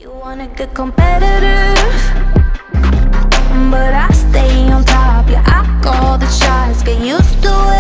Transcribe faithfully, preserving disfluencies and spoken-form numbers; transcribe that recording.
You wanna get competitive, but I stay on top. Yeah, I call the shots, get used to it.